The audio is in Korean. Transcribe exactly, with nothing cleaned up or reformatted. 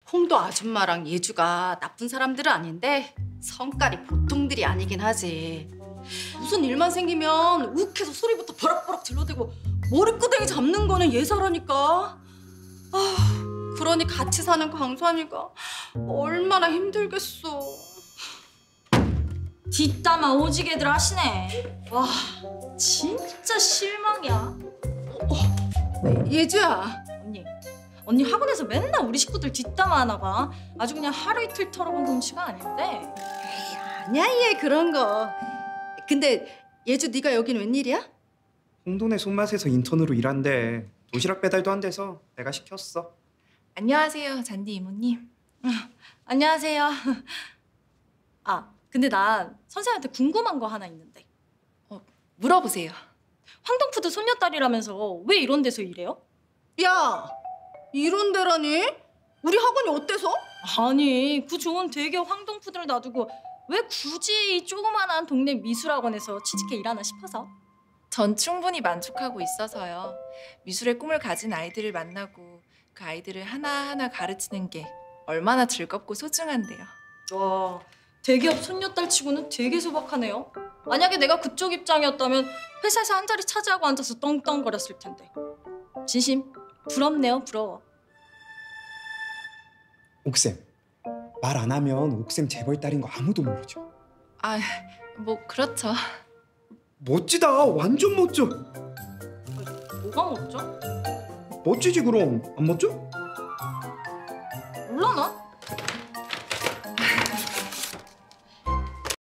홍도 아줌마랑 예주가 나쁜 사람들은 아닌데 성깔이 보통들이 아니긴 하지. 무슨 일만 생기면 욱해서 소리부터 버럭버럭 질러대고 머리끄댕이 잡는 거는 예사라니까. 아, 그러니 같이 사는 광수환이가 얼마나 힘들겠어. 뒷담화 오지게들 하시네. 와, 진짜 실망이야. 어, 어. 예주야. 언니, 언니 학원에서 맨날 우리 식구들 뒷담화 하나 봐. 아주 그냥 하루 이틀 털어본 솜씨가 아닌데. 에이, 아니야 얘 그런 거. 근데 예주 네가 여긴 웬일이야? 홍돈의 손맛에서 인턴으로 일한대. 도시락 배달도 한대서 내가 시켰어. 안녕하세요, 잔디 이모님. 안녕하세요. 아, 근데 나 선생님한테 궁금한 거 하나 있는데. 어, 물어보세요. 황동푸드 손녀딸이라면서 왜 이런 데서 일해요? 야, 이런 데라니? 우리 학원이 어때서? 아니, 그 좋은 대기업 황동푸드를 놔두고 왜 굳이 이 조그만한 동네 미술학원에서 취직해 일하나 싶어서. 전 충분히 만족하고 있어서요. 미술의 꿈을 가진 아이들을 만나고 그 아이들을 하나하나 가르치는 게 얼마나 즐겁고 소중한데요. 와, 대기업 손녀딸 치고는 되게 소박하네요. 만약에 내가 그쪽 입장이었다면 회사에서 한 자리 차지하고 앉아서 떵떵거렸을 텐데. 진심 부럽네요, 부러워. 옥쌤, 말 안 하면 옥쌤 재벌 딸인 거 아무도 모르죠. 아, 뭐 그렇죠. 멋지다. 완전 멋져. 뭐가 멋져? 멋지지 그럼. 안 멋져? 몰라 나.